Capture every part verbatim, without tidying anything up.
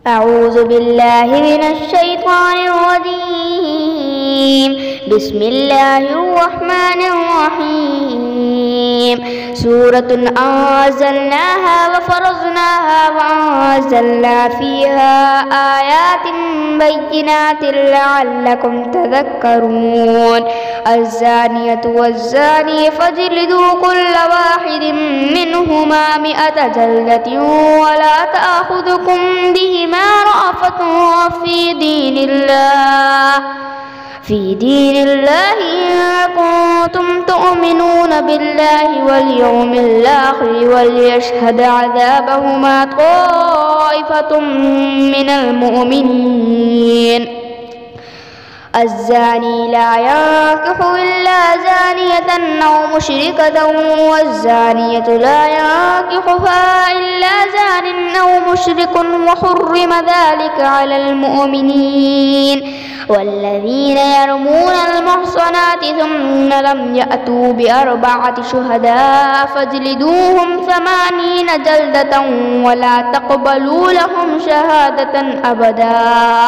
أعوذ بالله من الشيطان الرجيم. بسم الله الرحمن الرحيم. سورة أنزلناها وفرضناها وأنزلنا فيها آيات بينات لعلكم تذكرون. الزانية والزاني فاجلدوا كل واحد منهما مئة جلدة ولا تأخذكم بهما رأفة في دين الله في دين الله إن كنتم تؤمنون بالله واليوم الآخر وليشهد عذابهما طائفة من المؤمنين. الزاني لا ينكح إلا زانية أو مشركة والزانية لا ينكحها إلا زان أو مشرك وحرم ذلك على المؤمنين. والذين يرمون المحصنات ثم لم يأتوا بأربعة شهداء فاجلدوهم ثمانين جلدة ولا تقبلوا لهم شهادة أبدا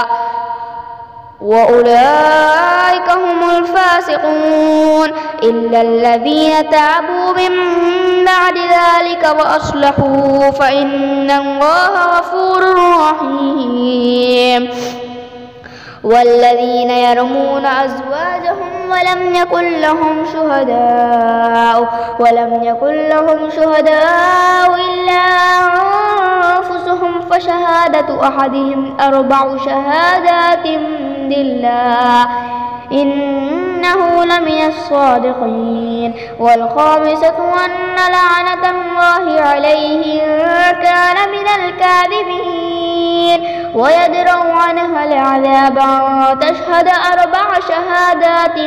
وأولئك هم الفاسقون إلا الذين تابوا من بعد ذلك وأصلحوا فإن الله غفور رحيم. والذين يرمون أزواجهم ولم يكن لهم شهداء ولم يكن لهم شهداء إلا أنفسهم فشهادة أحدهم أربع شهادات بالله إنه لمن الصادقين. والخامسة أن لعنة الله عليه إن كان من الكاذبين ويدرأ عنها العذاب أن تشهد أربع شهادات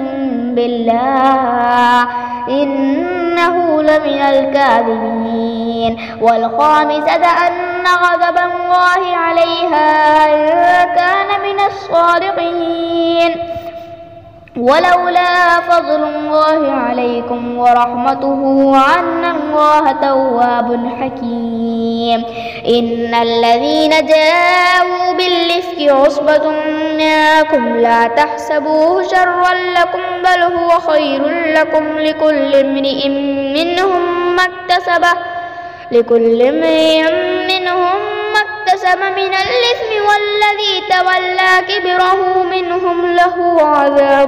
بالله إنه لمن الكاذبين. والخامسة أن غضب الله عليها إن كان من الصادقين. ولولا فضل الله عليكم ورحمته وأن الله تواب حكيم. إن الذين جاءوا بالإفك عصبة منكم لا تحسبوه شرا لكم بل هو خير لكم لكل امرئ منهم ما اكتسب لكل امرئ منهم ما اكتسب من الإثم والذي تولى كبره منهم له عذاب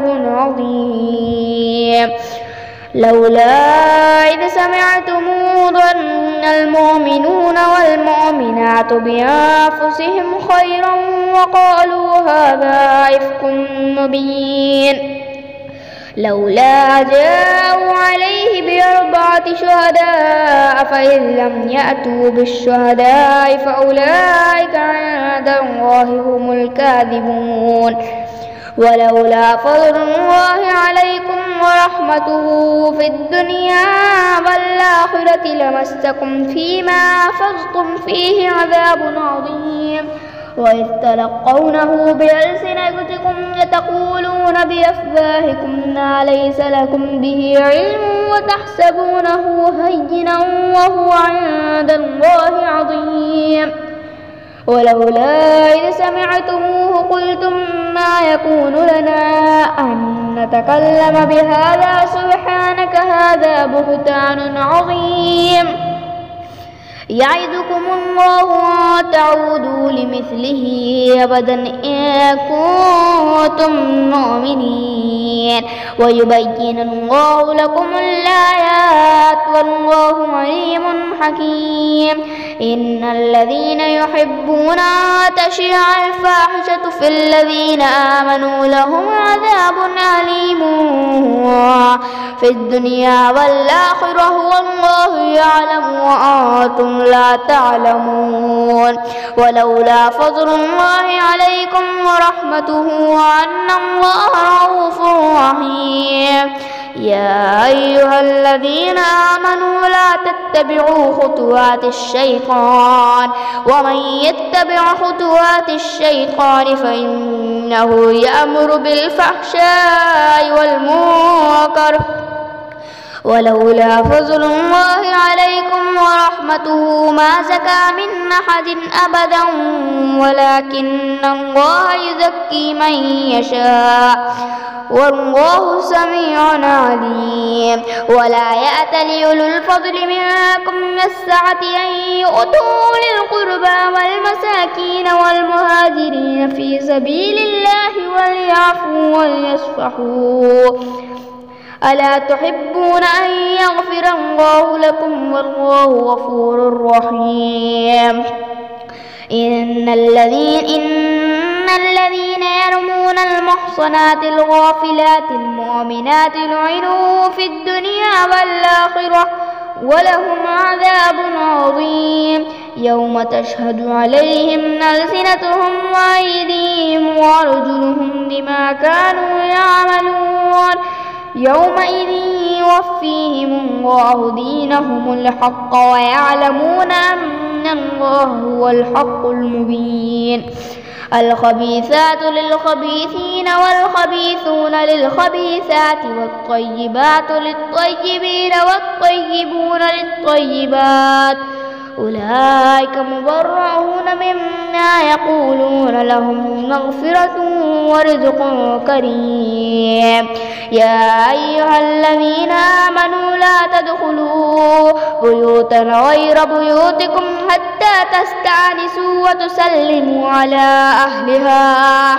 عظيم. لولا إذ سمعتموه ظن المؤمنون والمؤمنات بأنفسهم خيرا وقالوا هذا إفك مبين. لولا جاءوا عليه بأربعة شهداء فإن لم يأتوا بالشهداء فأولئك عند الله هم الكاذبون. ولولا فضل الله عليكم ورحمته في الدنيا والآخرة لمسكم فيما أخذتم فيه عذاب عظيم. وإذ تلقونه بألسنتكم تقولون بأفواهكم ما ليس لكم به علم وتحسبونه هينا وهو عند الله عظيم. ولولا إذ سمعتموه قلتم ما يكون لنا أن نتكلم بهذا سبحانك هذا بهتان عظيم. يعدكم الله أن تعودوا لمثله أبدا إن كنتم مؤمنين ويبين الله لكم الآيات والله عليم حكيم. إن الذين يحبون أن تشيع الفاحشة في الذين آمنوا لهم عذاب أليم في الدنيا والآخرة والله يعلم وأنتم لا تعلمون. ولولا فضل الله عليكم ورحمته وأن الله رؤوف رحيم. يا أيها الذين آمنوا لا تتبعوا خطوات الشيطان ومن يتبع خطوات الشيطان فإنه يأمر بالفحشاء والمنكر ولولا فضل الله عليكم ورحمته ما زكى من أحد أبدا ولكن الله يزكي من يشاء والله سميع عليم. ولا يأتل أولو الفضل منكم والسعة أن يؤتوا أولي القربى والمساكين والمهاجرين في سبيل الله وليعفوا وليصفحوا ألا تحبون أن يغفر الله لكم والله غفور رحيم. إن الذين إن الذين يرمون المحصنات الغافلات المؤمنات لعنوا في الدنيا والآخرة ولهم عذاب عظيم يوم تشهد عليهم ألسنتهم وأيديهم وأرجلهم بما كانوا يعملون يومئذ يوفيهم الله دينهم الحق ويعلمون أن الله هو الحق المبين. الخبيثات للخبيثين والخبيثون للخبيثات والطيبات للطيبين والطيبون للطيبات أولئك مبرؤون مما يقولون لهم مغفرة ورزق كريم. يا أيها الذين آمنوا لا تدخلوا بيوتا غير بيوتكم حتى تستأنسوا وتسلموا على أهلها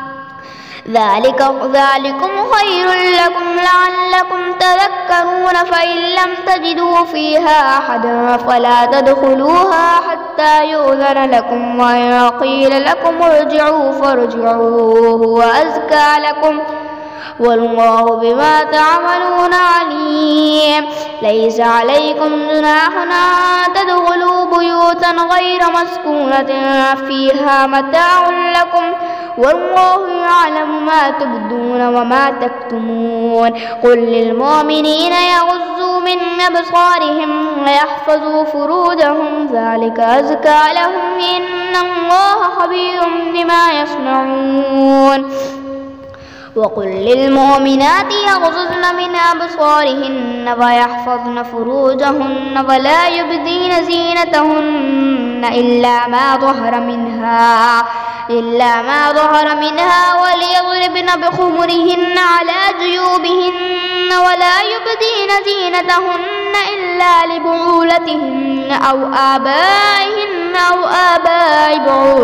ذلك ذلكم خير لكم لعلكم تذكرون. فإن لم تجدوا فيها أحدا فلا تدخلوها حتى يؤذن لكم وإن قيل لكم ارجعوا فارجعوا هو أزكى لكم والله بما تعملون عليم. ليس عليكم جناح أن تدخلوا بيوتا غير مسكونة فيها متاع لكم والله يعلم ما تبدون وما تكتمون. قل للمؤمنين يغضوا من أبصارهم ويحفظوا فروجهم ذلك أزكى لهم إن الله خبير بما يصنعون. وقل للمؤمنات يغضضن من أبصارهن ويحفظن فروجهن ولا يبدين زينتهن إلا ما ظهر منها إلا ما ظهر منها وليضربن بخمرهن على جيوبهن ولا يبدين زينتهن إلا لبعولتهن أو آبائهن أو آباء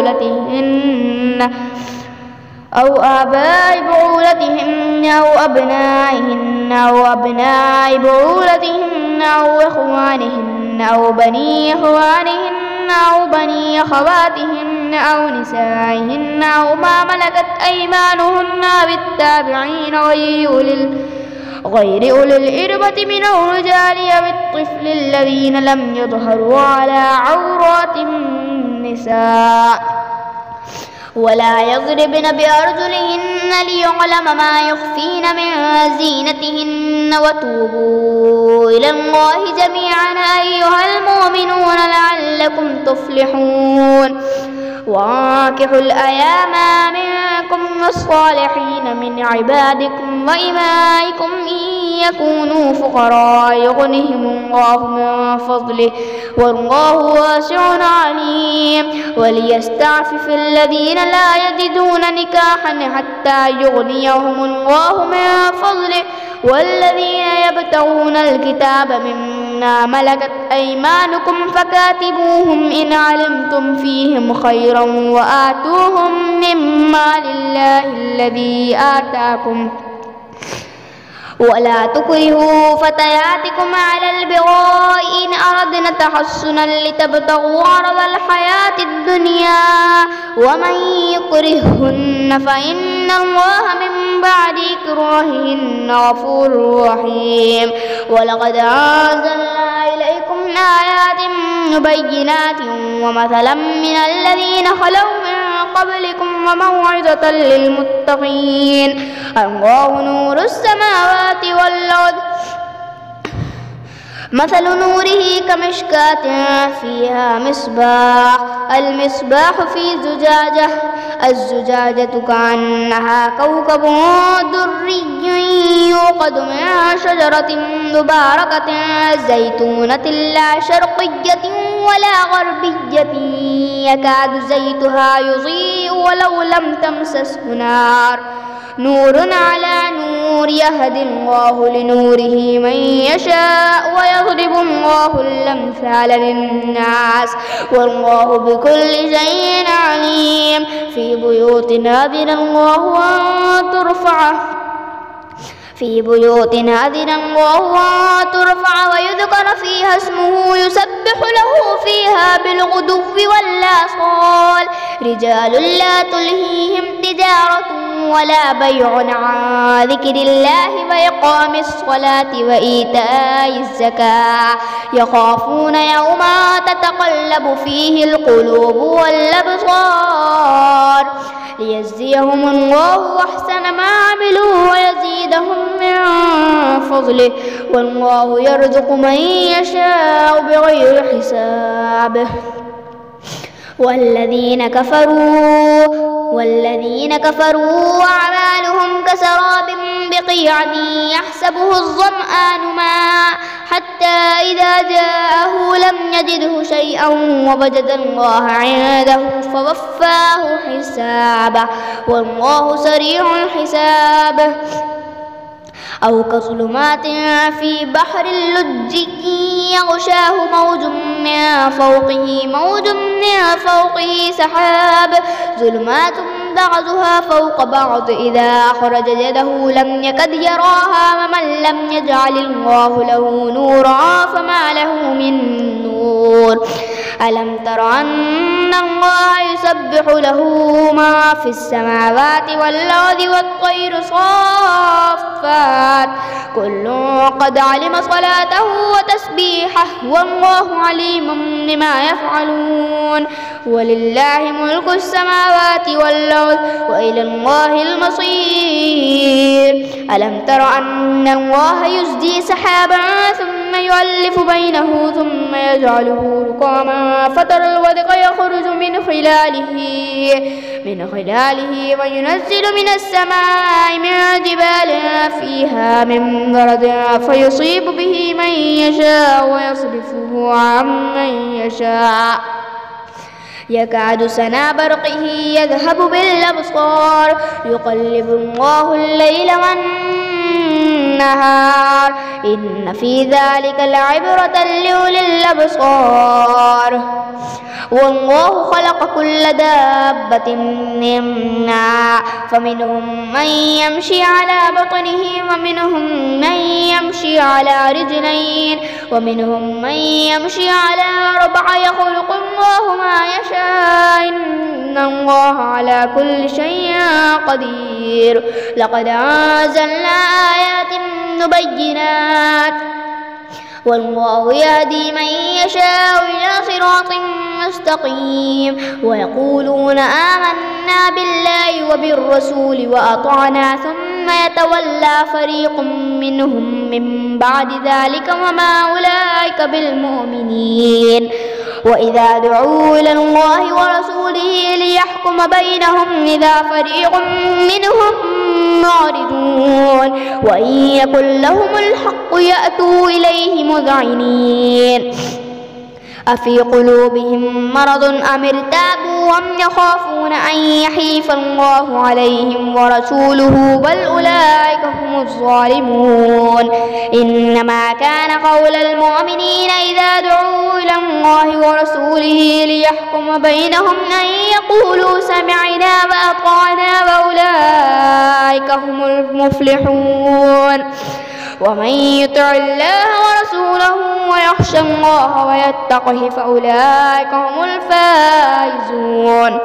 بعولتهن أو آباء بعولتهن أو أبنائهن أو أبناء بعولتهن أو إخوانهن أو بني إخوانهن أو بني أخواتهن أو نسائهن أو ما ملكت أيمانهن بالتابعين غير أولي غير أولي الإربة من الرجال أو الطفل الذين لم يظهروا على عورات النساء ولا يضربن بأرجلهن ليعلم ما يخفين من زينتهن. وتوبوا إلى الله جميعا أيها المؤمنون لعلكم تفلحون. وانكحوا الأيام منكم والصالحين من عبادكم وإمائكم إن يكونوا فقراء يغنهم الله من فضله والله واسع عليم. وليستعفف الذين لا يجدون نكاحا حتى يغنيهم الله من فضله والذين يبتغون الكتاب مما ملكت أيمانكم فكاتبوهم إن علمتم فيهم خيرا وآتوهم مما لله الذي آتاكم ولا تكرهوا فتياتكم على البغاء إن أردنا تحصنا لتبتغوا عرض الحياة الدنيا ومن يكرههن فإن الله من بعد إكراههن غفور رحيم. ولقد أنزلنا إليكم آيات مبينات ومثلا من الذين خلوا من قبلكم وموعظة للمتقين. الله نور السماوات والأرض مثل نوره كمشكاة فيها مصباح المصباح في زجاجة الزجاجة كأنها كوكب دري يوقد من شجرة مباركة زيتونة لا شرقية ولا غربية يكاد زيتها يضيء ولو لم تمسسه نار نور على نور يهدي الله لنوره من يشاء ويضرب الله الأمثال للناس والله بكل شيء عليم في بيوت أذن الله أن ترفع في بيوت أذن الله أن ترفع ويذكر فيها اسمه يسبح له فيها بالغدو والآصال رجال لا تلهيهم تجارة ولا بيع عن ذكر الله وإقام الصلاة وإيتاء الزكاة يخافون يوما تتقلب فيه القلوب والأبصار ليجزيهم الله أحسن ما عملوا ويزيدهم من فضله والله يرزق من يشاء بغير حساب والذين كفروا والذين كفروا أعمالهم كسراب بقيعة يحسبه الظمآن ماء حتى إذا جاءه لم يجده شيئا ووجد الله عنده فوفاه حسابه والله سريع الحساب أو كظلمات في بحر اللج يغشاه موج من فوقه موج من فوقه سحاب ظلمات بعضها فوق بعض إذا أخرج يده لم يكد يراها ومن لم يجعل الله له نورا فما له من نور ألم تر أن الله يسبح له ما في السماوات والأرض والطير صافات كل قد علم صلاته وتسبيحه والله عليم بما يفعلون ولله ملك السماوات والأرض وإلى الله المصير ألم تر أن الله يزجي سحابا ثم يؤلف بينه ثم يجعله ركاما فترى الودق يخرج من خلاله من خلاله وينزل من السماء من جبال فيها من برد فيصيب به من يشاء ويصرفه عن من يشاء يكاد سنا برقه يذهب بالأبصار يقلب الله الليل والنهار إن في ذلك لعبرة لأولي الأبصار والله خلق كل دابة من ماء فمنهم من يمشي على بطنه ومنهم من يمشي على رجلين ومنهم من يمشي على أربع يخلق الله ما يشاء إن الله على كل شيء قدير لقد أنزلنا آيات مبينات والله يهدي من يشاء إلى صراط مستقيم ويقولون آمنا بالله وبالرسول وأطعنا ثم يتولى فريق منهم من بعد ذلك وما أولئك بالمؤمنين وإذا دعوا إلى الله ورسوله ليحكم بينهم إذا فريق منهم معرضون وإن يكن لهم الحق يأتوا إليه مذعنين أفي قلوبهم مرض أم ارتابوا أم يخافون أن يحيف الله عليهم ورسوله بل أولئك هم الظالمون إنما كان قول المؤمنين إذا دعوا إلى الله ورسوله ليحكم بينهم أن يقولوا سمعنا وأطعنا وأولئك هم المفلحون ومن يطع الله ورسوله ويخشى الله ويتقه فأولئك هم الفائزون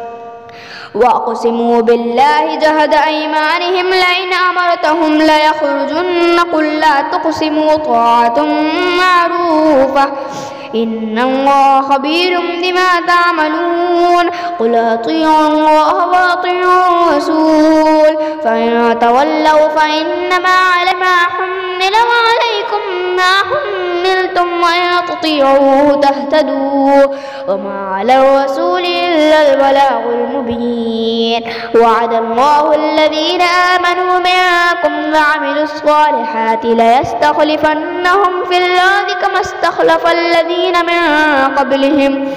وأقسموا بالله جهد أيمانهم لئن أمرتهم ليخرجن قل لا تقسموا طاعة معروفة إن الله خبير بما تعملون قل أطيعوا الله وأطيعوا الرسول فإن تولوا فإنما على ما حمل وعليكم ما حملتم وإن تطيعوه تهتدوا وما على الرسول إلا البلاغ المبين وعد الله الذين آمنوا منكم وعملوا الصالحات ليستخلفنهم في الأرض كما استخلف الذين من قبلهم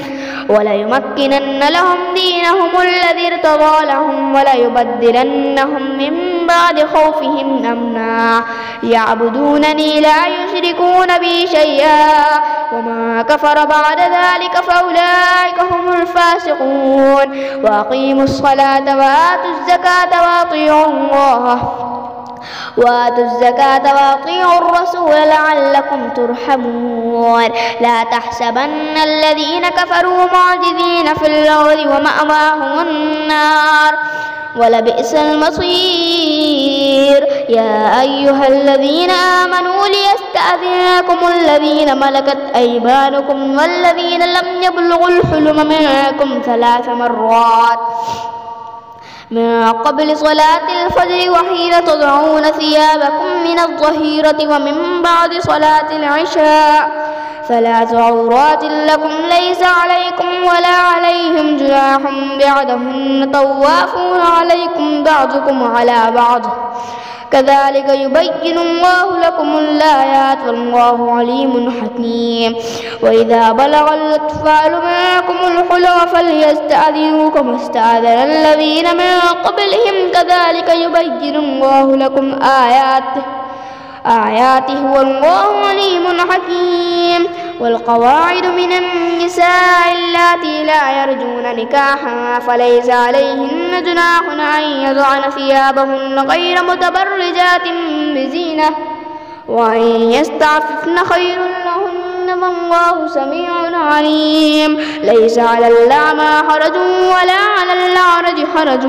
وليمكنن لهم دينهم الذي ارتضى لهم وليبدلنهم من بعد خوفهم أمنا يعبدونني لا يشركون بي شيئا وما كفر بعد ذلك فأولئك هم الفاسقون وأقيموا الصلاة وآتوا الزكاة وأطيعوا الله وآتوا الزكاة وأطيعوا الرسول لعلكم ترحمون لا تحسبن الذين كفروا معجزين في الأرض ومأواهم النار ولبئس المصير يا أيها الذين آمنوا ليستأذنكم الذين ملكت أيمانكم والذين لم يبلغوا الحلم منكم ثلاث مرات من قبل صلاة الفجر وحين تضعون ثيابكم من الظهيرة ومن بعد صلاة العشاء ثلاث عورات لكم ليس عليكم ولا عليهم جناح بعدهن طوافون عليكم بعضكم على بعض كذلك يبين الله لكم الآيات والله عليم حكيم وإذا بلغ الأطفال منكم الحلم فليستأذنوا كما استأذن الذين من قبلهم كذلك يبين الله لكم آياته آياته والله عليم حكيم والقواعد من النساء اللاتي لا يرجون نكاحا فليس عليهن جناح أن يضعن ثيابهن غير متبرجات بزينة وأن يستعففن خير لهن والله سميع عليم ليس على الأعمى حرج ولا على الأعرج حرج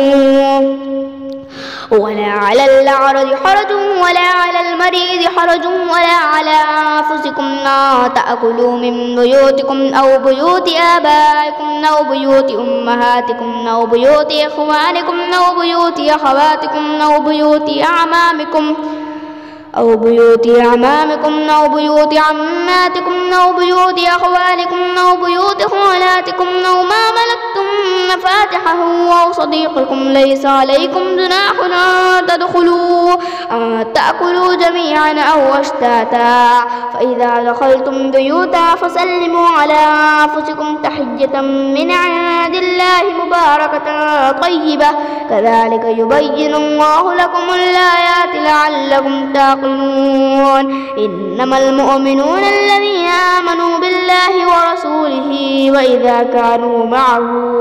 ولا على الأعرج حرج ولا على المريض حرج ولا على أنفسكم أن تأكلوا من بيوتكم أو بيوت آبائكم أو بيوت أمهاتكم أو بيوت إخوانكم أو بيوت أخواتكم أو بيوت أعمامكم أو بيوت أعمامكم أو بيوت عماتكم أو بيوت أخوالكم أو بيوت خالاتكم أو ما ملكتم مفاتحه أو صديقكم ليس عليكم جناح أن تدخلوا أن تأكلوا جميعا أو أشتاتا فإذا دخلتم بيوتا فسلموا على أنفسكم تحية من عند الله مباركة طيبة كذلك يبين الله لكم الآيات لعلكم تعقلون إنما المؤمنون الذين آمنوا بالله ورسوله وإذا كانوا معه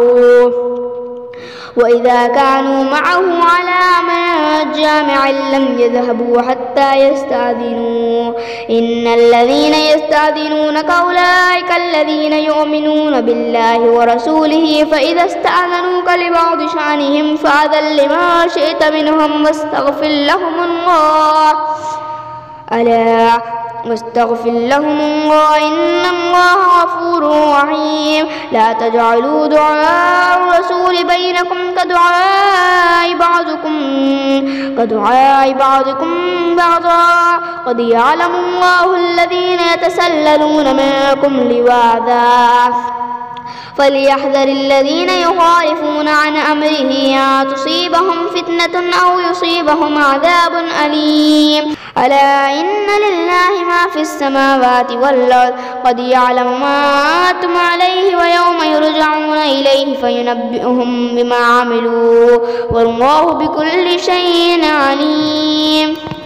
وإذا كانوا معه على أمر جامع لم يذهبوا حتى يستأذنوا إن الذين يستأذنونك أولئك الذين يؤمنون بالله ورسوله فإذا استأذنوك لبعض شأنهم فأذن لما شئت منهم واستغفر لهم الله ألا واستغفر لهم الله إن الله غفور رحيم لا تجعلوا دعاء الرسول بينكم كدعاء بعضكم كدعاء بعضكم بعضا قد يعلم الله الذين يتسللون منكم لواذا فليحذر الذين يخالفون عن أمره أن تصيبهم فتنة أو يصيبهم عذاب أليم ألا إن لله ما في السماوات والأرض قد يعلم ما أنتم عليه ويوم يرجعون إليه فينبئهم بما عملوا والله بكل شيء عليم.